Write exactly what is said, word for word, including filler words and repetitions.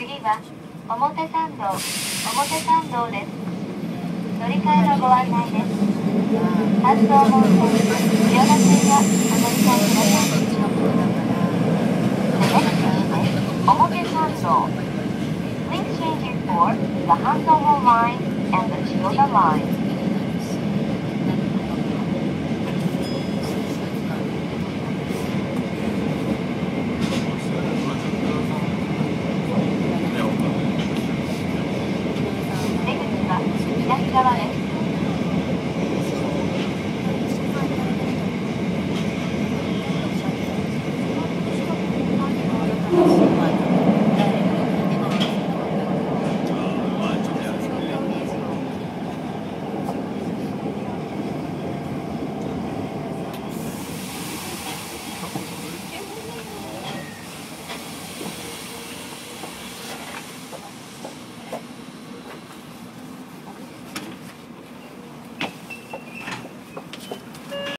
次は表参道、表参道です。乗り換えのご案内です。半蔵門線、千代田線はお乗り換えください。The next station is 表参道。Please change it for the Hanzomon line and the Chiyoda line. 左側です。